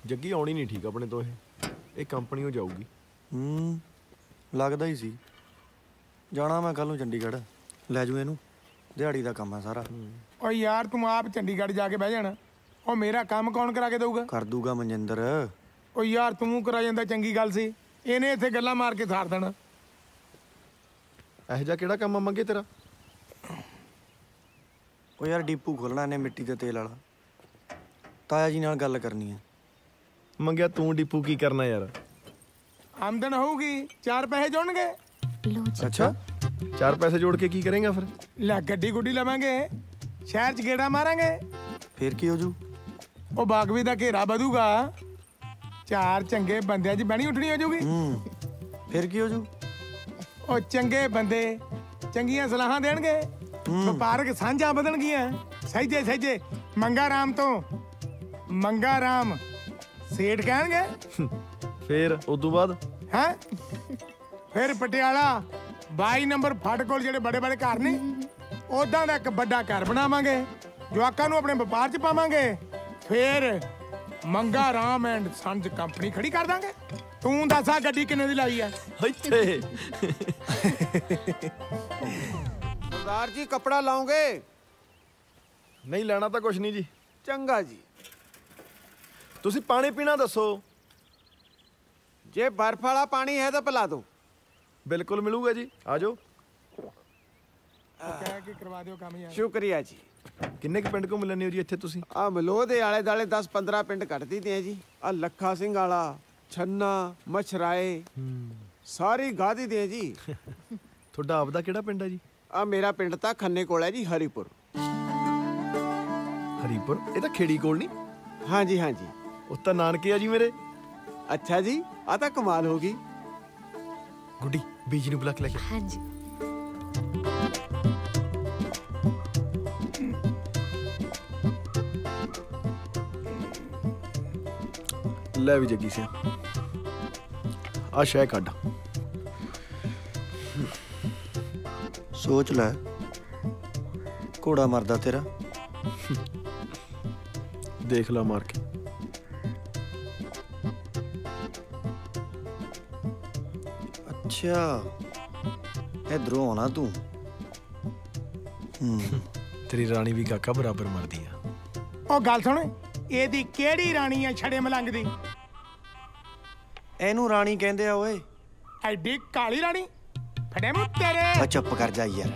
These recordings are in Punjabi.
जग्गी आउणी नहीं ठीक अपने तो ये कंपनी जाऊगी। लगदा ही सी जाना मैं कल नूं चंडीगढ़ लै जू इनू दिहाड़ी दा काम है सारा। ओ यार तुम आप चंडीगढ़ जाके बह जाना और मेरा काम कौन करा के दूगा? कर दूगा मनजिंदर। ओ यार तू करा जांदा चंगी गल सी इहने इत्थे गल्लां मार के सार देना। ਇਹੋ ਜਿਹਾ ਕਿਹੜਾ ਕੰਮ ਆ ਮੰਗੇ ਤੇਰਾ? ओ यार डिपू खोलना ने मिट्टी ते तेल वाला ताया जी नाल गल करनी है। ਮੰਗਿਆ ਤੂੰ ਡਿਪੂ ਕੀ करना यार? आमदन होगी 4 पैसे जोड़नगे। अच्छा 4 पैसे जोड़ के की करेंगे फिर? लै गड्डी गुड्डी लवांगे शहर च गेड़ा मारांगे। फिर की हो जू? ओ बागवी दा घेरा बधूगा 4 चंगे बंदियां च बहनी उठनी हो जूगी। फिर की हो जू? ओ चंगे बंदे चंगियां सलाहां देणगे ਵਪਾਰਕ ਸਾਂਝਾਂ ਵਧਣਗੀਆਂ। ਸਹਿਜੇ ਸਹਿਜੇ ਮੰਗਾ ਰਾਮ ਤੋਂ ਮੰਗਾ ਰਾਮ ਸੇਠ ਕਹਿਣਗੇ। ਫਿਰ ਉਸ ਤੋਂ ਬਾਅਦ ਹੈ ਫਿਰ ਪਟਿਆਲਾ 22 ਨੰਬਰ ਫੜ ਕੋਲ ਜਿਹੜੇ ਬੜੇ ਬੜੇ ਘਰ ਨੇ ਉਦਾਂ ਦਾ ਇੱਕ ਵੱਡਾ ਘਰ ਬਣਾਵਾਂਗੇ ਜਵਾਕਾਂ ਨੂੰ ਆਪਣੇ ਵਪਾਰ 'ਚ ਪਾਵਾਂਗੇ। ਫਿਰ ਮੰਗਾ ਰਾਮ ਐਂਡ ਸੰਜ ਕੰਪਨੀ ਖੜੀ ਕਰ ਦਾਂਗੇ। ਤੂੰ ਦੱਸ ਆ ਗੱਡੀ ਕਿੰਨੇ ਦੀ ਲਾਈ ਆ? ਇੱਥੇ सरदार जी कपड़ा लाओगे? नहीं लेना तो कुछ नहीं जी। चंगा जी। तुसी पानी पीना दसो। जे बर्फ वाला पानी है तो पिला दो। बिल्कुल मिलूगा जी आ जाओ। ਕਹਿ ਕੇ ਕਰਵਾ ਦਿਓ ਕੰਮ ਯਾਰ। शुक्रिया जी। किन्ने के पिंड को मिलने हो जी इत्थे तुसी? आ मलोह दे आले दाले 10-15 पिंड कट दी हैं जी। आ लखा सिंह वाला छन्ना मछराए सारी गा दी दे जी। ਤੁਹਾਡਾ ਆਪਦਾ ਕਿਹੜਾ ਪਿੰਡ ਹੈ ਜੀ? आ मेरा पिंड ਤਾਂ ਖੰਨੇ ਕੋਲ ਹੈ ਜੀ ਹਰੀਪੁਰ। ਹਰੀਪੁਰ ਇਹ ਤਾਂ ਖੇੜੀ ਕੋਲ ਨਹੀਂ? हाँ जी हाँ जी। ਉਸ ਤਾਂ ਨਾਨਕੇ ਆ ਜੀ ਮੇਰੇ। अच्छा जी आ ਤਾਂ कमाल होगी। ਗੁੱਡੀ ਬੀਜ ਨੂੰ ਬੁਲਾ ਕੇ ਲੈ ਕੇ। हाँ जी ਲੈ ਵੀ ਜੱਗੀ ਸਿਆ ਆ ਸ਼ੈ ਕੱਢ। सोच लै घोड़ा मरदा तेरा। देख ला मार के। अच्छा इधरों आना तू। तेरी रानी भी काका बराबर मरदी आ। ਉਹ ਗੱਲ ਸੁਣ ਇਹਦੀ ਕਿਹੜੀ ਰਾਣੀ ਆ ਛੜੇ ਮਲੰਗ ਦੀ? ਇਹਨੂੰ ਰਾਣੀ ਕਹਿੰਦੇ ਆ ਓਏ। ਐਡੀ ਕਾਲੀ ਰਾਣੀ ਫੜੇ ਮੂੰ ਤੇਰੇ। ਆ ਚੁੱਪ ਕਰ ਜਾ ਯਾਰ।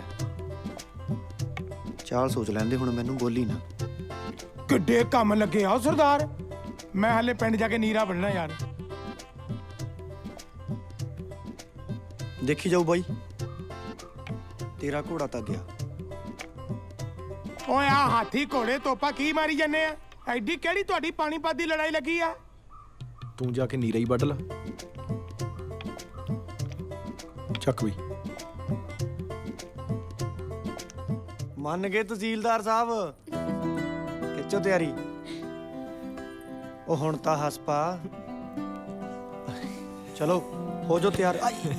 ਚਾਲ ਸੋਚ ਲੈਂਦੇ ਹੁਣ ਮੈਨੂੰ ਬੋਲੀ ਨਾ। ਕਿੱਡੇ ਕੰਮ ਲੱਗੇ ਆ ਸਰਦਾਰ। ਮੈਂ ਹਲੇ ਪਿੰਡ ਜਾ ਕੇ ਨੀਰਾ ਬਣਨਾ ਯਾਰ। ਦੇਖੀ ਜਾਊ ਬਾਈ ਤੇਰਾ ਘੋੜਾ ਤਾਂ ਗਿਆ। ਓਏ ਆ ਹਾਥੀ ਘੋੜੇ ਤੋਪਾ ਕੀ ਮਾਰੀ ਜੰਨੇ ਆ? ਐਡੀ ਕਿਹੜੀ ਤੁਹਾਡੀ ਪਾਣੀਪਤ ਦੀ ਲੜਾਈ ਲੱਗੀ ਆ? ਤੂੰ ਜਾ ਕੇ ਨੀਰਾ ਹੀ ਵੱਢ ਲਾ। ਚੱਕ ਵੀ। ਮੰਨ ਗਏ ਤਹਿਸੀਲਦਾਰ ਸਾਹਿਬ। ਖਿੱਚੋ ਤਿਆਰੀ। ਉਹ ਹੁਣ ਤਾਂ ਹੱਸ ਪਾ। ਚਲੋ ਹੋ ਜੋ ਤਿਆਰ।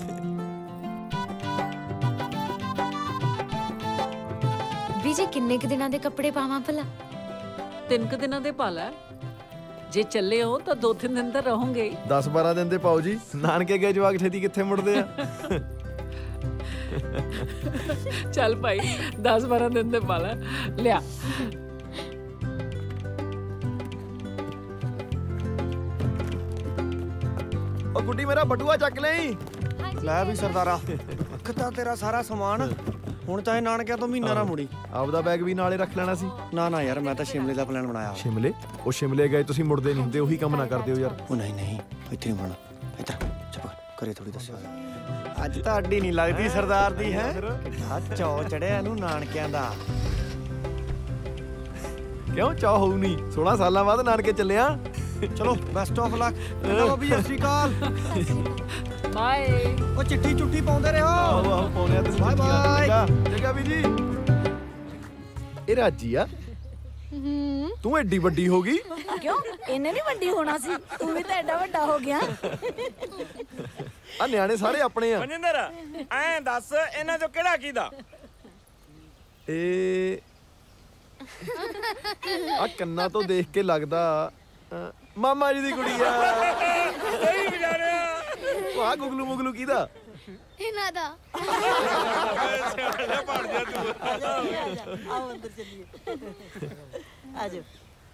ਵੀਜੇ ਕਿੰਨੇ ਕੁ ਦਿਨਾਂ ਦੇ ਕੱਪੜੇ ਪਾਵਾਂ ਭਲਾ? 3 ਕੁ ਦਿਨਾਂ ਦੇ ਪਾ ਲੈ। ਜੇ ਚੱਲੇ ਹੋ ਤਾਂ 2-3 ਦਿਨ ਤਾਂ ਰਹੋਗੇ। 10-12 ਦਿਨ ਦੇ ਪਾਓ ਜੀ। ਨਾਨਕੇ ਗਏ ਜਵਾਕ ਛੇਤੀ ਕਿੱਥੇ ਮੁੜਦੇ ਆ? ਚੱਲ ਭਾਈ 10-12 ਦਿਨ ਦੇ ਪਾ ਲੈ। ਲਿਆ ਉਹ ਗੁੱਡੀ ਮੇਰਾ ਬਟੂਆ ਚੱਕ ਲਈ। ਲੈ ਵੀ ਸਰਦਾਰਾ ਰੱਖ ਤਾਂ ਤੇਰਾ ਸਾਰਾ ਸਮਾਨ। ਹੁਣ ਚਾਹੇ ਨਾਨਕਿਆਂ ਤੋਂ ਮਹੀਨਾ ਨਾ ਮੁੜੀ। ਆਪਦਾ ਬੈਗ ਵੀ ਨਾਲੇ ਰੱਖ ਲੈਣਾ ਸੀ। ਨਾ ਨਾ ਯਾਰ ਮੈਂ ਤਾਂ ਸ਼ਿਮਲੇ ਦਾ ਪਲਾਨ ਬਣਾਇਆ। ਸ਼ਿਮਲੇ? ਉਹ ਸ਼ਿਮਲੇ ਗਏ ਤੁਸੀਂ ਮੁੜਦੇ ਨਹੀਂ ਹੁੰਦੇ। ਉਹੀ ਕੰਮ ਨਾ ਕਰਦੇ ਹੋ ਯਾਰ। ਉਹ ਨਹੀਂ ਨਹੀਂ ਇੱਥੇ ਨਹੀਂ ਬਣਨਾ। ਇੱਧਰ ਚੁੱਪ ਕਰੇ ਥੋੜੀ ਦੱਸਿਓ। ਅੱਜ ਤਾਂ ਅੱਡੀ ਨਹੀਂ ਲੱਗਦੀ ਸਰਦਾਰ ਦੀ ਹੈ। ਆ ਚੌ ਚੜਿਆ ਇਹਨੂੰ ਨਾਨਕਿਆਂ ਦਾ। ਕਿਉਂ ਚਾਹ ਹੋਊ ਨਹੀਂ? 16 ਸਾਲਾਂ ਬਾਅਦ ਨਾਨਕੇ ਚੱਲਿਆ। ਚਲੋ ਬੈਸਟ ਆਫ ਲੱਕ। ਚਲੋ ਵੀ ਸਤਿ ਸ਼੍ਰੀ ਅਕਾਲ। ਬਾਏ। ਉਹ ਚਿੱਠੀ ਚੁੱਠੀ ਪਾਉਂਦੇ ਰਹੋ। ਆਹੋ ਪਾਉਣਿਆ ਤੁਸੀਂ। Bye bye. ਜਗਾ ਵੀ ਜੀ ਇਹ ਰਾਜੀ ਆ। ਤੂੰ ਐਡੀ ਵੱਡੀ ਹੋ ਗਈ। ਕਿਉਂ ਇਹਨੇ ਨਹੀਂ ਵੱਡੀ ਹੋਣਾ ਸੀ? ਤੂੰ ਵੀ ਤਾਂ ਐਡਾ ਵੱਡਾ ਹੋ ਗਿਆ। ਆ ਨਿਆਣੇ ਸਾਰੇ ਆਪਣੇ ਆ। ਮਨਿੰਦਰ ਐਂ ਦੱਸ ਇਹਨਾਂ ਚੋਂ ਕਿਹੜਾ ਕਿਹਦਾ? ਇਹ ਆ ਕੰਨਾਂ ਤੋਂ ਦੇਖ ਕੇ ਲੱਗਦਾ ਮਾਮਾ ਜੀ ਦੀ ਕੁੜੀ ਆ। ਸਹੀ ਵਿਚਾਰਿਆ। ਆ ਗੁਗਲੂ ਮੁਗਲੂ ਕਿਹਦਾ? ਇਹਨਾਂ ਦਾ। ਪੜ ਜਾ ਤੂੰ। ਆਓ ਅੰਦਰ ਚੱਲੀਏ। ਆ ਜਾਓ।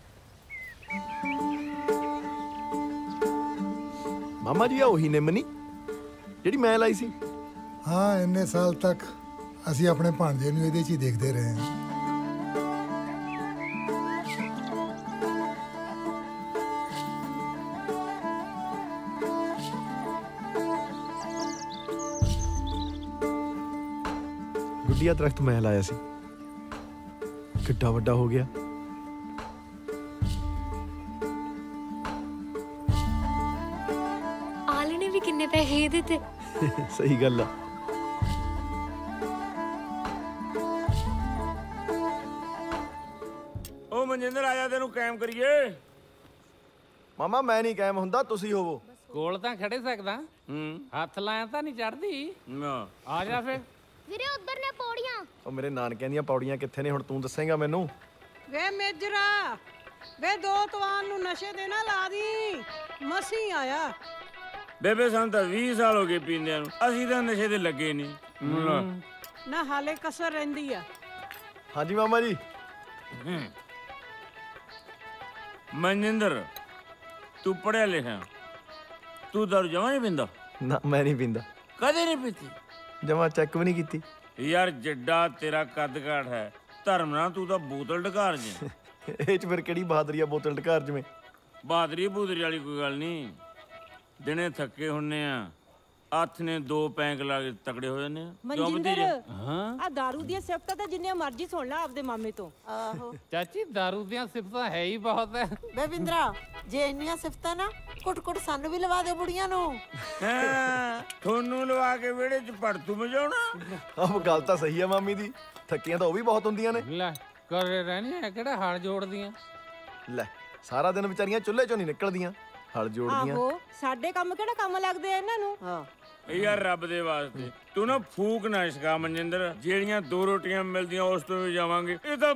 ਮਾਮਾ ਜੀ ਆ ਉਹੀ ਨਿੰਮ ਨੀ ਜਿਹੜੀ ਮੈਂ ਲਾਈ ਸੀ? ਹਾਂ, ਇੰਨੇ ਸਾਲ ਤੱਕ ਅਸੀਂ ਆਪਣੇ ਭਾਣਜੇ ਨੂੰ ਇਹਦੇ 'ਚ ਹੀ ਦੇਖਦੇ ਰਹੇ ਹਾਂ। ਗੁੱਡੀਆ ਦਰਖਤ ਮੈਂ ਲਾਇਆ ਸੀ, ਕਿੱਡਾ ਵੱਡਾ ਹੋ ਗਿਆ। ਆਲੇ ਨੇ ਵੀ ਕਿੰਨੇ ਪੈਸੇ ਦਿੱਤੇ? ਸਹੀ ਗੱਲ ਆ। ਉਹ ਮਨਜਿੰਦਰ ਆਇਆ ਤੈਨੂੰ ਕਾਇਮ ਕਰੀਏ। ਮਾਮਾ ਮੈਂ ਨਹੀਂ ਕਾਇਮ ਹੁੰਦਾ, ਤੁਸੀਂ ਹੋਵੋ। ਕੋਲ ਤਾਂ ਖੜੇ ਸਕਦਾ, ਹੱਥ ਲਾਇਆ ਤਾਂ ਨਹੀਂ ਚੜਦੀ। ਆ ਜਾ ਫੇ। ਵੀਰੇ ਉਧਰ ਨੇ ਪੌੜੀਆਂ। ਉਹ ਮੇਰੇ ਨਾਨਕਿਆਂ ਦੀਆਂ ਪੌੜੀਆਂ ਕਿੱਥੇ ਨੇ, ਹੁਣ ਤੂੰ ਦੱਸੇਂਗਾ ਮੈਨੂੰ? ਵੇ ਮੇਜਰਾ, ਵੇ 2 ਤਵਾਨ ਨੂੰ ਨਸ਼ੇ ਦੇ ਨਾ ਲਾ ਦੀ, ਮਸੀਂ ਆਇਆ। ਬੇਬੇ ਸਾਨੂੰ ਤਾਂ 20 ਸਾਲ ਹੋ ਗਏ ਪੀਂਦਿਆਂ ਨੂੰ, ਅਸੀਂ ਤਾਂ ਨਸ਼ੇ ਤੇ ਲੱਗੇ ਨਹੀਂ। ਨਾ ਹਾਲੇ ਕਸਰ ਰਹਿੰਦੀ ਆ। ਹਾਂਜੀ ਮਾਮਾ ਜੀ। ਮਨਜਿੰਦਰ ਤੂੰ ਪੜਿਆ ਲਿਖਿਆ, ਤੂੰ ਦਾਰੂ ਜਮਾਂ ਨਹੀਂ ਪੀਂਦਾ? ਨਾ ਮੈਂ ਨਹੀਂ ਪੀਂਦਾ, ਕਦੇ ਨਹੀਂ ਪੀਤੀ? ਜਮਾ ਚੈੱਕ ਵੀ ਨਹੀਂ ਕੀਤੀ। ਯਾਰ ਜਿੱਡਾ ਤੇਰਾ ਕੱਦ ਕਾਠ ਹੈ, ਧਰਮ ਨਾਲ ਤੂੰ ਤਾਂ ਬੋਤਲ ਢਕਾਰ ਜੇ। ਇਹ ਚ ਫਿਰ ਕਿਹੜੀ ਬਹਾਦਰੀ ਆ ਬੋਤਲ ਢਕਾਰ ਜਿਵੇਂ? ਬਹਾਦਰੀ ਬੂਦਰੀ ਵਾਲੀ ਕੋਈ ਗੱਲ ਨਹੀਂ। ਦਿਨੇ ਥੱਕੇ ਹੁੰਨੇ ਆ, ਹੱਥ ਨੇ 2 ਪੈਂਕ ਲਾ ਕੇ ਤਕੜੇ ਹੋ ਜਾਂਦੇ ਆ। ਮਨਜਿੰਦਰ, ਆ ਦਾਰੂ ਦੀਆਂ ਸਿਫਤਾਂ ਤਾਂ ਜਿੰਨੇ ਮਰਜ਼ੀ ਸੁਣ ਲੈ ਆਪਦੇ ਮਾਮੇ ਤੋਂ। ਆਹੋ ਚਾਚੀ, ਦਾਰੂ ਦੀਆਂ ਸਿਫਤਾਂ ਹੈ ਹੀ ਬਹੁਤ ਹੈ। ਵੇ ਬਿੰਦਰਾ, ਜੇ ਇੰਨੀਆਂ ਸਿਫਤਾਂ ਨਾ ਕੁੱਟ-ਕੁੱਟ ਸਾਨੂੰ ਵੀ ਲਵਾ ਦੇ ਬੁੜੀਆਂ ਨੂੰ। ਹਾਂ, ਤੁਹਾਨੂੰ ਲਵਾ ਕੇ ਵਿਹੜੇ 'ਚ ਪੜਤੂ ਮਜਾਉਣਾ। ਆਹ ਗੱਲ ਤਾਂ ਸਹੀ ਆ ਮਾਮੀ ਦੀ, ਥੱਕੀਆਂ ਤਾਂ ਉਹ ਵੀ ਬਹੁਤ ਹੁੰਦੀਆਂ ਨੇ। ਲੈ ਘਰੇ ਰਹਿਣੀਆਂ ਕਿਹੜਾ ਹਲ ਜੋੜਦੀਆਂ। ਲੈ ਸਾਰਾ ਦਿਨ ਵਿਚਾਰੀਆਂ ਚੁੱਲ੍ਹੇ ਚੋਂ ਨਹੀਂ ਨਿਕਲਦੀਆਂ, ਹਲ ਜੋੜਦੀਆਂ। ਆਹੋ, ਸਾਡੇ ਕੰਮ ਕਿਹੜਾ ਕੰਮ ਲੱਗਦੇ ਆ ਇਹਨਾਂ ਨੂੰ। ਹਾਂ, ਯਾਰ ਰੱਬ ਦੇ ਵਾਸਤੇ ਤੂੰ ਨਾ ਫੂਕ ਨਾ ਇਸਕਾ ਮਨਜਿੰਦਰ, ਜਿਹੜੀਆਂ 2 ਰੋਟੀਆਂ ਮਿਲਦੀਆਂ ਉਸ ਤੋਂ ਵੀ ਜਾਵਾਂਗੇ। ਇਹ ਤਾਂ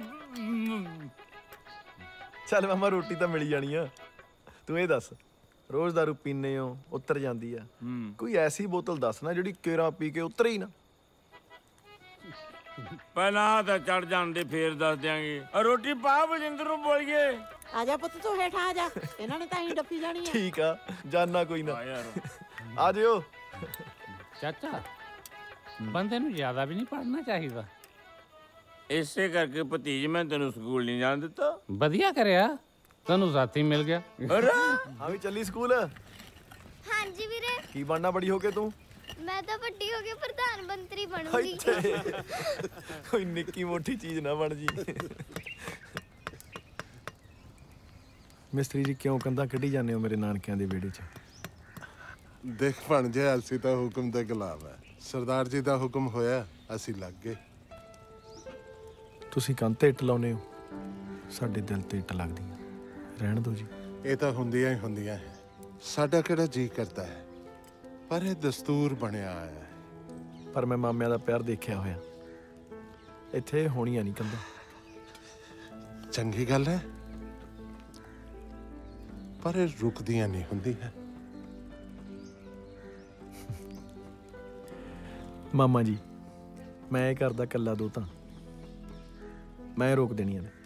ਚੱਲ ਮਾਮਾ ਰੋਟੀ ਤਾਂ ਮਿਲ ਜਾਣੀ ਆ। ਤੂੰ ਇਹ ਦੱਸ, ਰੋਜ਼ ਦਾਰੂ ਪੀਨੇ ਹੋ, ਉਤਰ ਜਾਂਦੀ ਆ, ਕੋਈ ਐਸੀ ਬੋਤਲ ਦੱਸ ਨਾ ਜਿਹੜੀ ਕੇਰਾ ਪੀ ਕੇ ਉਤਰੇ ਹੀ ਨਾ। ਪਹਿਲਾਂ ਤਾਂ ਚੜ ਜਾਂਦੇ ਫੇਰ ਦੱਸ ਦਿਆਂਗੇ। ਰੋਟੀ ਪਾ ਬਲਜਿੰਦਰ ਨੂੰ ਬੋਲੀਏ। ਆ ਜਾ ਪੁੱਤ ਤੂੰ ਹੇਠਾਂ ਆ ਜਾ, ਇਹਨਾਂ ਨੇ ਤਾਂ ਹੀ ਡੱਫੀ ਜਾਣੀ ਆ। ਠੀਕ ਆ, ਜਾਨਾ ਕੋਈ ਨਾ। ਯਾਰ ਆ ਜਿਓ। ਚਾਚਾ, ਬੰਦੇ ਨੂੰ ਜ਼ਿਆਦਾ ਵੀ ਨਹੀਂ ਪੜ੍ਹਨਾ ਚਾਹੀਦਾ। ਇਸੇ ਕਰਕੇ ਭਤੀਜ ਮੈਂ ਤੈਨੂੰ ਸਕੂਲ ਨਹੀਂ ਜਾਣ ਦਿੱਤਾ। ਵਧੀਆ ਕਰਿਆ, ਤੈਨੂੰ ਸਾਥੀ ਮਿਲ ਗਿਆ। ਹਾਂ ਵੀ ਚੱਲੀ ਸਕੂਲ? ਹਾਂਜੀ ਵੀਰੇ, ਕੀ ਬਣਨਾ ਬੜੀ ਹੋ ਕੇ ਤੂੰ? ਮੈਂ ਤਾਂ ਵੱਡੀ ਹੋ ਕੇ ਪ੍ਰਧਾਨ ਮੰਤਰੀ ਬਣੂੰਗੀ। ਇੱਥੇ ਕੋਈ ਨਿੱਕੀ ਮੋਟੀ ਚੀਜ਼ ਨਾ ਬਣ ਜੀ। ਮਿਸਤਰੀ ਜੀ ਕਿਉਂ ਕੰਧਾਂ ਕੱਢੀ ਜਾਂਦੇ ਹੋ ਮੇਰੇ ਨਾਨਕਿਆਂ ਦੇ ਵਿਹੜੇ 'ਚ? ਦੇਖ ਭਾਣਜੇ, ਅਸੀਂ ਤਾਂ ਹੁਕਮ ਦੇ ਖਿਲਾਫ ਹੈ। ਸਰਦਾਰ ਜੀ ਦਾ ਹੁਕਮ ਹੋਇਆ, ਅਸੀਂ ਲੱਗ ਗਏ। ਤੁਸੀਂ ਕੰਧ ਤੇ ਇੱਟ ਲਾਉਨੇ ਹੋ, ਸਾਡੇ ਦਿਲ ਤੇ ਇੱਟ ਲੱਗਦੀ ਹੈ। ਰਹਿਣ ਦਿਓ ਜੀ। ਇਹ ਤਾਂ ਹੁੰਦੀਆਂ ਹੀ ਹੁੰਦੀਆਂ ਹੈ, ਸਾਡਾ ਕਿਹੜਾ ਜੀ ਕਰਦਾ ਹੈ, ਪਰ ਇਹ ਦਸਤੂਰ ਬਣਿਆ ਹੈ। ਪਰ ਮੈਂ ਮਾਮਿਆਂ ਦਾ ਪਿਆਰ ਦੇਖਿਆ ਹੋਇਆ, ਇੱਥੇ ਹੋਣੀਆਂ ਨਹੀਂ ਕੰਧਾਂ। ਚੰਗੀ ਗੱਲ ਹੈ, ਪਰ ਇਹ ਰੁਕਦੀਆਂ ਨਹੀਂ ਹੁੰਦੀਆਂ। ਮਾਮਾ ਜੀ, ਮੈਂ ਇਹ ਕਰਦਾ ਕੱਲਾ ਦੋ ਤਾਂ ਮੈਂ ਰੋਕ ਦੇਣੀਆਂ ਨੇ।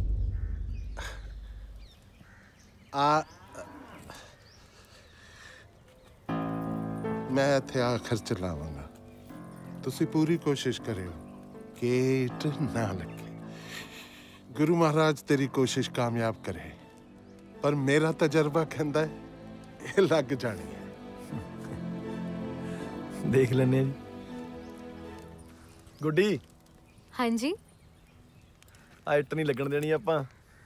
ਮੈਂ ਇੱਥੇ ਆਖਰ ਚਲਾਵਾਂਗਾ, ਤੁਸੀਂ ਪੂਰੀ ਕੋਸ਼ਿਸ਼ ਕਰਿਓ ਕਿ ਇੱਟ ਨਾ ਲੱਗੇ। ਗੁਰੂ ਮਹਾਰਾਜ ਤੇਰੀ ਕੋਸ਼ਿਸ਼ ਕਾਮਯਾਬ ਕਰੇ, ਪਰ ਮੇਰਾ ਤਜਰਬਾ ਕਹਿੰਦਾ ਹੈ ਇਹ ਲੱਗ ਜਾਣੀ ਹੈ। ਦੇਖ ਲੈਂਦੇ ਆ ਜੀ। ਗੁੱਡੀ, ਹਾਂਜੀ ਆ ਇੱਟ ਨਹੀਂ ਲੱਗਣ ਦੇਣੀ ਆਪਾਂ।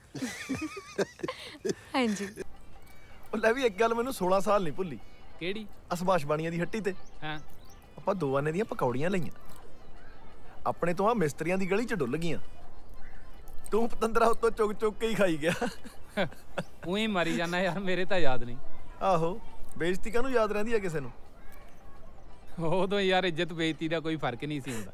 ਹਾਂਜੀ। ਉਹ ਲੈ ਵੀ ਇੱਕ ਗੱਲ ਮੈਨੂੰ 16 ਸਾਲ ਨਹੀਂ ਭੁੱਲੀ। ਕਿਹੜੀ? ਅਸਬਾਸ਼ ਬਾਣੀਆਂ ਦੀ ਹੱਟੀ ਤੇ ਹਾਂ, ਆਪਾਂ 2 ਆਨੇ ਦੀਆਂ ਪਕੌੜੀਆਂ ਲਈਆਂ, ਆਪਣੇ ਤੋਂ ਆ ਮਿਸਤਰੀਆਂ ਦੀ ਗਲੀ 'ਚ ਡੁੱਲ ਗਈਆਂ। ਤੂੰ ਪਤੰਦਰਾ ਉੱਤੋਂ ਚੁੱਕ ਚੁੱਕ ਕੇ ਹੀ ਖਾਈ ਗਿਆ। ਉਹੀ ਮਾਰੀ ਜਾਣਾ ਯਾਰ, ਮੇਰੇ ਤਾਂ ਯਾਦ ਨਹੀਂ। ਆਹੋ, ਬੇਇੱਜ਼ਤੀ ਕਾਹਨੂੰ ਯਾਦ ਰਹਿੰਦੀ ਆ ਕਿਸੇ ਨੂੰ? ਉਦੋਂ ਯਾਰ ਇੱਜ਼ਤ ਬੇਇੱਜ਼ਤੀ ਦਾ ਕੋਈ ਫਰਕ ਨਹੀਂ ਸੀ ਹੁੰਦਾ।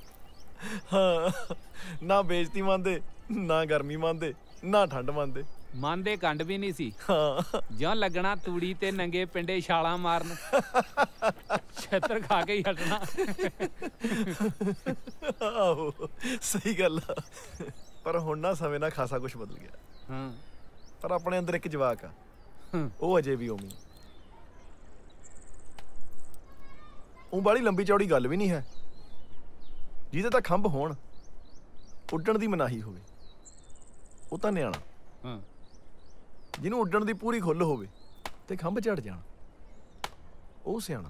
ਹਾਂ, ਨਾ ਬੇਇੱਜ਼ਤੀ ਮੰਨਦੇ, ਨਾ ਗਰਮੀ ਮੰਨਦੇ, ਨਾ ਠੰਡ ਮੰਨਦੇ, ਮਨ ਦੇ ਕੰਡ ਵੀ ਨਹੀਂ ਸੀ ਹਾਂ ਜਿਉਂ ਲੱਗਣਾ ਤੂੜੀ ਤੇ ਨੰਗੇ ਪਿੰਡੇ ਛਾਲਾਂ ਮਾਰਨ ਛੇਤਰ ਖਾ ਕੇ ਹੀ ਹਟਣਾ। ਆਹੋ ਸਹੀ ਗੱਲ ਆ। ਪਰ ਹੁਣ ਨਾ ਸਮੇਂ ਨਾਲ ਖਾਸਾ ਕੁਝ ਬਦਲ ਗਿਆ। ਹਾਂ ਪਰ ਆਪਣੇ ਅੰਦਰ ਇੱਕ ਜਵਾਕ ਆ, ਉਹ ਅਜੇ ਵੀ ਉਵੇਂ। ਉਹ ਬਾਹਲੀ ਲੰਬੀ ਚੌੜੀ ਗੱਲ ਵੀ ਨਹੀਂ ਹੈ। ਜਿਹਦੇ ਤਾਂ ਖੰਭ ਹੋਣ, ਉੱਡਣ ਦੀ ਮਨਾਹੀ ਹੋਵੇ, ਉਹ ਤਾਂ ਨਿਆਣਾ। ਹਾਂ ਜਿਹਨੂੰ ਉੱਡਣ ਦੀ ਪੂਰੀ ਖੁੱਲ੍ਹ ਹੋਵੇ ਤੇ ਖੰਭ ਝੜ ਜਾਣ, ਉਹ ਸਿਆਣਾ।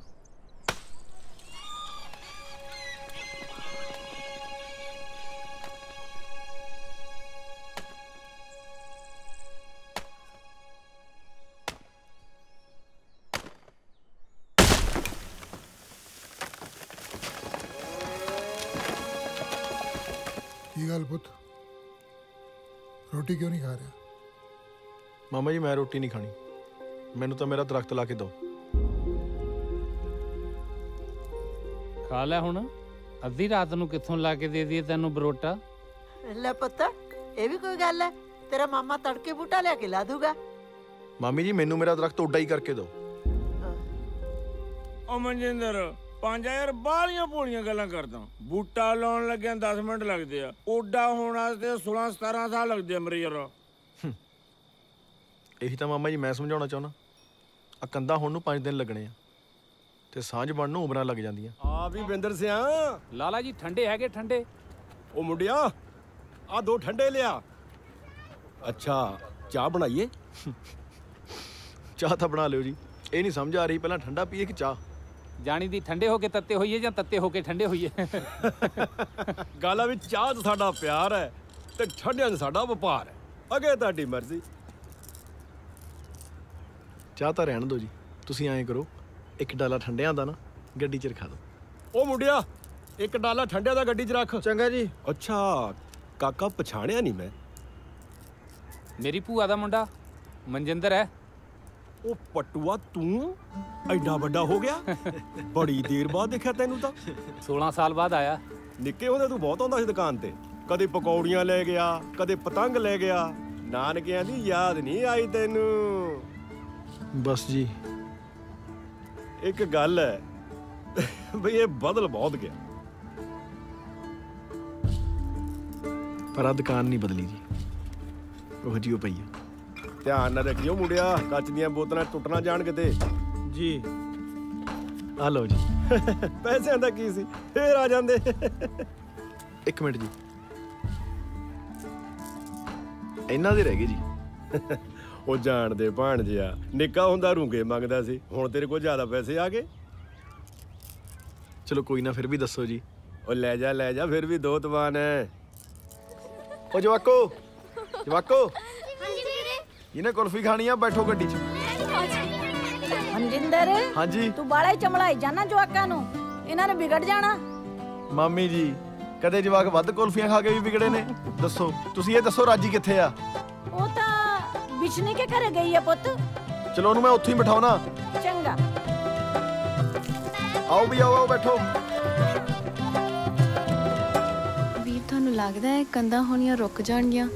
ਕੀ ਗੱਲ ਪੁੱਤ, ਰੋਟੀ ਕਿਉਂ ਨਹੀਂ ਖਾ ਰਿਹਾ? ਮਾਮਾ ਜੀ ਮੈਂ ਰੋਟੀ ਨਹੀਂ ਖਾਣੀ, ਮੈਨੂੰ ਤਾਂ ਮੇਰਾ ਦਰਖਤ ਲਾ ਕੇ ਦਿਓ। ਖਾ ਲੈ ਹੁਣ, ਅੱਧੀ ਰਾਤ ਨੂੰ ਕਿੱਥੋਂ ਲਾ ਕੇ ਦੇ ਦਈਏ ਤੈਨੂੰ ਬਰੋਟਾ? ਲੈ ਪੁੱਤ, ਇਹ ਵੀ ਕੋਈ ਗੱਲ ਹੈ? ਤੇਰਾ ਮਾਮਾ ਤੜਕੇ ਬੂਟਾ ਲਿਆ ਕੇ ਲਾ ਦੂਗਾ। ਮਾਮੀ ਜੀ ਮੈਨੂੰ ਮੇਰਾ ਦਰਖਤ ਉੱਡਾ ਹੀ ਕਰਕੇ ਦਿਓ। ਉਹ ਮਨਜਿੰਦਰ 5000 ਬਾਹਲੀਆਂ ਭੋਲੀਆਂ ਗੱਲਾਂ ਕਰਦਾ। ਬੂਟਾ ਲਾਉਣ ਲੱਗਿਆ 10 ਮਿੰਟ ਲੱਗਦੇ ਆ, ਓਡਾ ਹੋਣ ਵਾਸਤੇ 16-17 ਸਾਲ ਲੱਗਦੇ ਆ ਮੇਰੇ ਯਾਰ। ਇਹੀ ਤਾਂ ਮਾਮਾ ਜੀ ਮੈਂ ਸਮਝਾਉਣਾ ਚਾਹੁੰਦਾ। ਆ ਕੰਧਾਂ ਹੁਣ ਨੂੰ 5 ਦਿਨ ਲੱਗਣੇ ਆ ਤੇ ਸਾਂਝ ਬਣਨ ਨੂੰ ਉਮਰਾਂ ਲੱਗ ਜਾਂਦੀਆਂ। ਆ ਵੀ ਬਿੰਦਰ ਸਿਆ ਲਾਲਾ ਜੀ ਠੰਡੇ ਹੈਗੇ ਠੰਡੇ? ਉਹ ਮੁੰਡਿਆ ਆ 2 ਠੰਡੇ ਲਿਆ। ਅੱਛਾ ਚਾਹ ਬਣਾਈਏ? ਚਾਹ ਤਾਂ ਬਣਾ ਲਿਓ ਜੀ, ਇਹ ਨਹੀਂ ਸਮਝ ਆ ਰਹੀ ਪਹਿਲਾਂ ਠੰਡਾ ਪੀਏ ਕਿ ਚਾਹ। ਜਾਣੀ ਦੀ ਠੰਡੇ ਹੋ ਕੇ ਤੱਤੇ ਹੋਈਏ ਜਾਂ ਤੱਤੇ ਹੋ ਕੇ ਠੰਡੇ ਹੋਈਏ? ਗੱਲ ਆ ਵੀ ਚਾਹ ਤਾਂ ਸਾਡਾ ਪਿਆਰ ਹੈ ਤੇ ਠੰਡਿਆਂ ਦਾ ਸਾਡਾ ਵਪਾਰ ਹੈ। ਅੱਗੇ ਤੁਹਾਡੀ ਮਰਜ਼ੀ। ਚਾਹ ਤਾਂ ਰਹਿਣ ਦਿਓ ਜੀ, ਤੁਸੀਂ ਐਂ ਕਰੋ, 1 ਡਾਲਾ ਠੰਡਿਆਂ ਦਾ ਨਾ ਗੱਡੀ 'ਚ ਰਖਾ ਦਿਓ। ਉਹ ਮੁੰਡਿਆ 1 ਡਾਲਾ ਠੰਡਿਆਂ ਦਾ ਗੱਡੀ 'ਚ ਰੱਖ। ਚੰਗਾ ਜੀ। ਅੱਛਾ ਕਾਕਾ ਪਛਾਣਿਆ ਨਹੀਂ ਮੈਂ? ਮੇਰੀ ਭੂਆ ਦਾ ਮੁੰਡਾ ਮਨਜਿੰਦਰ ਹੈ। ਉਹ ਪਟੂਆ ਤੂੰ ਐਡਾ ਵੱਡਾ ਹੋ ਗਿਆ? ਬੜੀ ਦੇਰ ਬਾਅਦ ਦੇਖਿਆ ਤੈਨੂੰ ਤਾਂ। 16 ਸਾਲ ਬਾਅਦ ਆਇਆ। ਨਿੱਕੇ ਹੁੰਦੇ ਤੂੰ ਬਹੁਤ ਆਉਂਦਾ ਸੀ ਦੁਕਾਨ ਤੇ, ਕਦੇ ਪਕੌੜੀਆਂ ਲੈ ਗਿਆ, ਕਦੇ ਪਤੰਗ ਲੈ ਗਿਆ। ਨਾਨਕਿਆਂ ਦੀ ਯਾਦ ਨਹੀਂ ਆਈ ਤੈਨੂੰ? ਬਸ ਜੀ ਇੱਕ ਗੱਲ ਹੈ ਬਈ ਇਹ ਬਦਲ ਬਹੁਤ ਗਿਆ। ਪਰ ਆ ਦੁਕਾਨ ਨਹੀਂ ਬਦਲੀ ਜੀ, ਉਹ ਜਿਹੀ ਪਈ ਆ। ਧਿਆਨ ਨਾਲ ਰੱਖਿਓ ਮੁੰਡਿਆ, ਕੱਚ ਦੀਆਂ ਬੋਤਲਾਂ ਟੁੱਟ ਨਾ ਜਾਣ ਕਿਤੇ। ਜੀ ਆ ਲਓ ਜੀ। ਪੈਸਿਆਂ ਦਾ ਕੀ ਸੀ, ਫੇਰ ਆ ਜਾਂਦੇ। 1 ਮਿੰਟ ਜੀ, ਇਹਨਾਂ ਦੇ ਰਹਿ ਗਏ ਜੀ। ਉਹ ਜਾਣਦੇ ਭਾਣਜਿਆ, ਨਿੱਕਾ ਹੁੰਦਾ ਰੂੰਗੇ ਮੰਗਦਾ ਸੀ, ਹੁਣ ਤੇਰੇ ਕੋਲ ਜ਼ਿਆਦਾ ਪੈਸੇ ਆ ਗਏ। ਚਲੋ ਕੋਈ ਨਾ, ਫਿਰ ਵੀ ਦੱਸੋ ਜੀ। ਉਹ ਲੈ ਜਾ ਫਿਰ ਵੀ ਦੋਤਵਾਨ ਹੈ। ਉਹ ਜਵਾਕੋ ਜਵਾਕੋ, ਇਹਨੇ ਕੁਲਫੀ ਖਾਣੀ ਆ, ਬੈਠੋ ਗੱਡੀ 'ਚ। ਮਨਜਿੰਦਰ ਹਾਂਜੀ ਤੂੰ ਬਾਲੇ ਚਮਲਾਈ ਜਾਣਾ ਜਵਾਕਾਂ ਨੂੰ, ਇਹਨਾਂ ਨੇ ਵਿਗੜ ਜਾਣਾ। ਮਾਮੀ ਜੀ ਕਦੇ ਜਵਾਕ ਵੱਧ ਕੁਲਫੀਆਂ ਖਾ ਕੇ ਵੀ ਵਿਗੜੇ ਨੇ? ਦੱਸੋ ਤੁਸੀਂ, ਇਹ ਦੱਸੋ ਰਾਜੀ ਕਿੱਥੇ ਆ? ਉਹ ਤਾਂ ਬਿਸ਼ਨੀ ਕੇ ਘਰੇ ਗਈ ਆ ਪੁੱਤ। ਚਲੋ ਉਹਨੂੰ ਮੈਂ ਉੱਥੇ ਹੀ ਬਿਠਾਉਣਾ। ਚੰਗਾ ਆਓ ਵੀ ਆਓ, ਬੈਠੋ। ਵੀਰ ਤੁਹਾਨੂੰ ਲੱਗਦਾ ਹੈ ਕੰਧਾਂ ਹੋਣੀਆਂ ਰੁਕ ਜਾਣਗੀਆਂ?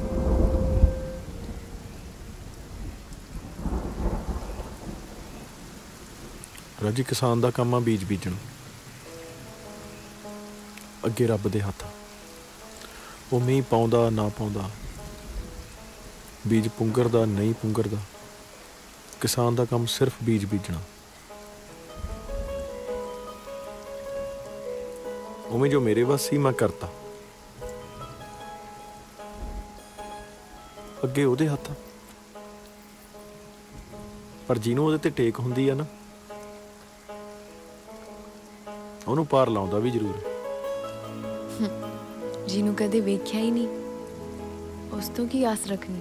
ਰਾਜੀ ਕਿਸਾਨ ਦਾ ਕੰਮ ਆ ਬੀਜ ਬੀਜਣਾ, ਅੱਗੇ ਰੱਬ ਦੇ ਹੱਥ। ਉਹ ਮੀਂਹ ਪਾਉਂਦਾ ਨਾ ਪਾਉਂਦਾ, ਬੀਜ ਪੁੰਗਰਦਾ ਨਹੀਂ ਪੁੰਗਰਦਾ, ਕਿਸਾਨ ਦਾ ਕੰਮ ਸਿਰਫ ਬੀਜ ਬੀਜਣਾ। ਉਵੇਂ ਜੋ ਮੇਰੇ ਵੱਸ ਸੀ ਮੈਂ ਕਰਤਾ, ਅੱਗੇ ਉਹਦੇ ਹੱਥ। ਪਰ ਜਿਹਨੂੰ ਉਹਦੇ ਤੇ ਟੇਕ ਹੁੰਦੀ ਆ ਨਾ, ਉਹਨੂੰ ਪਾਰ ਲਾਉਂਦਾ ਵੀ ਜ਼ਰੂਰ। ਜਿਹਨੂੰ ਕਦੇ ਵੇਖਿਆ ਹੀ ਨਹੀਂ, ਉਸ ਤੋਂ ਕੀ ਆਸ ਰੱਖਣੀ?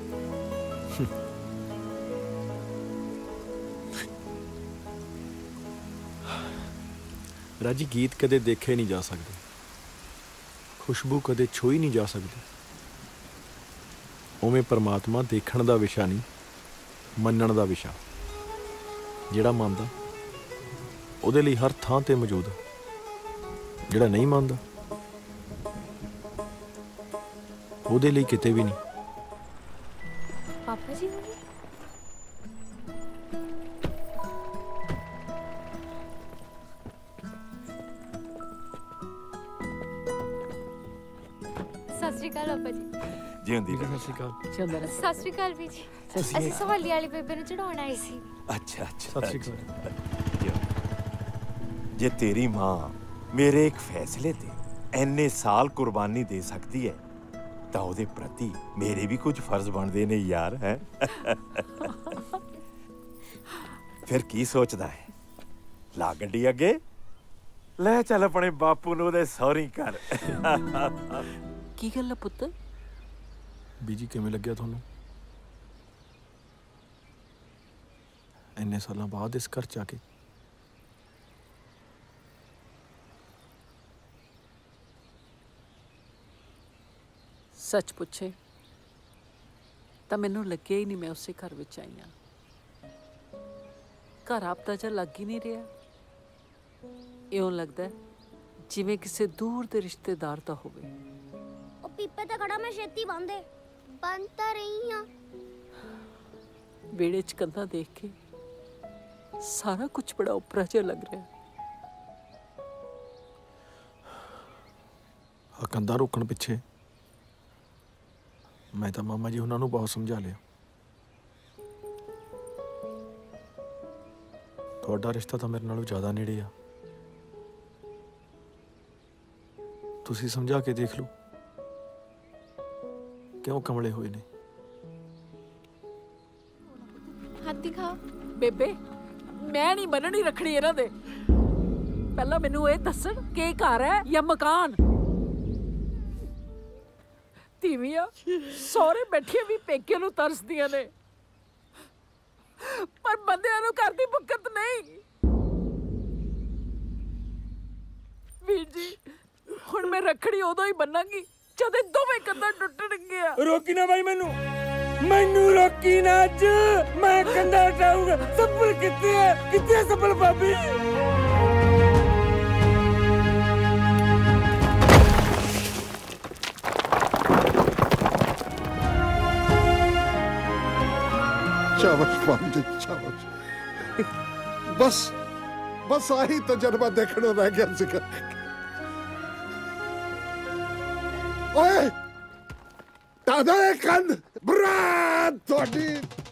ਰਾਜੀ ਗੀਤ ਕਦੇ ਦੇਖੇ ਨਹੀਂ ਜਾ ਸਕਦੇ, ਖੁਸ਼ਬੂ ਕਦੇ ਛੋਈ ਨਹੀਂ ਜਾ ਸਕਦੀ। ਉਵੇਂ ਪਰਮਾਤਮਾ ਦੇਖਣ ਦਾ ਵਿਸ਼ਾ ਨਹੀਂ, ਮੰਨਣ ਦਾ ਵਿਸ਼ਾ। ਜਿਹੜਾ ਮੰਨਦਾ ਉਹਦੇ ਲਈ ਹਰ ਥਾਂ ਤੇ ਮੌਜੂਦ, ਜਿਹੜਾ ਨਹੀਂ ਮੰਨਦਾ ਉਹਦੇ ਲਈ ਕਿਤੇ ਵੀ ਨਹੀਂ। ਪਾਪਾ ਜੀ ਹੋਣੀ? ਸਤਿ ਸ਼੍ਰੀ ਅਕਾਲ ਪਾਪਾ ਜੀ। ਜਿਉਂਦੀ ਸਤਿ ਸ਼੍ਰੀ ਅਕਾਲ। ਸਤਿ ਸ਼੍ਰੀ ਅਕਾਲ ਵੀ ਜੀ। ਅਸੀਂ ਸਵਾਲੀ ਵਾਲੀ ਬੇਬੇ ਨੂੰ ਚੜਾਉਣ ਆਏ ਸੀ। ਅੱਛਾ ਸਤਿ ਸ਼੍ਰੀ ਅਕਾਲ। ਜੇ ਤੇਰੀ ਮਾਂ ਮੇਰੇ ਇੱਕ ਫੈਸਲੇ ਤੇ ਐਨੇ ਸਾਲ ਕੁਰਬਾਨੀ ਦੇ ਸਕਦੀ ਹੈ ਤਾਂ ਉਹਦੇ ਪ੍ਰਤੀ ਮੇਰੇ ਵੀ ਕੁਝ ਫਰਜ਼ ਬਣਦੇ ਨੇ ਯਾਰ, ਹੈ? ਫਿਰ ਕੀ ਸੋਚਦਾ ਹੈ? ਲਾ ਗੱਡੀ ਅੱਗੇ, ਲੈ ਚੱਲ ਆਪਣੇ ਬਾਪੂ ਨੂੰ ਉਹਦੇ ਸਹੁਰੀ ਘਰ। ਕੀ ਗੱਲ ਹੈ ਪੁੱਤ? ਬੀਜੀ ਕਿਵੇਂ ਲੱਗਿਆ ਤੁਹਾਨੂੰ ਇੰਨੇ ਸਾਲਾਂ ਬਾਅਦ ਇਸ ਘਰ ਚ ਆ ਕੇ? ਸੱਚ ਪੁੱਛੇ ਤਾਂ ਮੈਨੂੰ ਲੱਗਿਆ ਹੀ ਨਹੀਂ ਮੈਂ ਉਸੇ ਘਰ ਵਿੱਚ ਆਈ ਹਾਂ। ਘਰ ਆਪ ਤਾਂ ਜਿਹਾ ਲੱਗ ਹੀ ਨਹੀਂ ਰਿਹਾ। ਇਉਂ ਲੱਗਦਾ ਜਿਵੇਂ ਕਿਸੇ ਦੂਰ ਦੇ ਰਿਸ਼ਤੇਦਾਰ ਦਾ ਹੋਵੇ। ਉਹ ਪੀਪੇ ਤੇ ਖੜਾ, ਮੈਂ ਛੇਤੀ ਬੰਦੇ ਬੰਦ ਤਾਂ ਰਹੀ ਹਾਂ। ਵਿਹੜੇ 'ਚ ਕੰਧਾਂ ਦੇਖ ਕੇ ਸਾਰਾ ਕੁਝ ਬੜਾ ਉਪਰਾ ਜਿਹਾ ਲੱਗ ਰਿਹਾ। ਆ ਕੰਧਾਂ ਰੋਕਣ ਪਿੱਛੇ ਮੈਂ ਤਾਂ ਮਾਮਾ ਜੀ ਉਹਨਾਂ ਨੂੰ ਬਹੁਤ ਸਮਝਾ ਲਿਆ। ਤੁਹਾਡਾ ਰਿਸ਼ਤਾ ਤਾਂ ਮੇਰੇ ਨਾਲੋਂ ਜ਼ਿਆਦਾ ਨੇੜੇ ਆ। ਤੁਸੀਂ ਸਮਝਾ ਕੇ ਦੇਖ ਲਓ। ਕਿਉਂ ਕਮਲੇ ਹੋਏ ਨੇ? ਹੱਥ ਦਿਖਾ ਬੇਬੇ, ਮੈਂ ਨਹੀਂ ਬੰਨਣੀ ਰੱਖਣੀ ਇਹਨਾਂ ਦੇ। ਪਹਿਲਾਂ ਮੈਨੂੰ ਇਹ ਦੱਸਣ ਕਿ ਘਰ ਹੈ ਜਾਂ ਮਕਾਨ। ਧੀਵੀਆਂ ਸਹੁਰੇ ਬੈਠੀਆਂ ਵੀ ਪੇਕੇ ਨੂੰ ਤਰਸਦੀਆਂ ਨੇ, ਪਰ ਬੰਦਿਆਂ ਨੂੰ ਘਰ ਦੀ ਬੁੱਕਤ ਨਹੀਂ। ਵੀਰ ਜੀ, ਹੁਣ ਮੈਂ ਰੱਖੜੀ ਉਦੋਂ ਹੀ ਬੰਨਾਂਗੀ ਜਦ ਇਹ ਦੋਵੇਂ ਕੰਧਾਂ ਟੁੱਟਣਗੀਆਂ। ਰੋਕੀ ਨਾ ਬਾਈ ਮੈਨੂੰ ਰੋਕੀ ਨਾ ਅੱਜ। ਮੈਂ ਕੰਧਾ ਹਟਾਊਂਗਾ। ਸੱਬਲ ਕਿੱਥੇ ਹੈ ਸੱਬਲ ਭਾਬੀ? शाबाश पांडे, शाबाश। बस आही तजर्बा देखने रह गया सीगा। ओए दादा कंद ब्रांड थोड़ी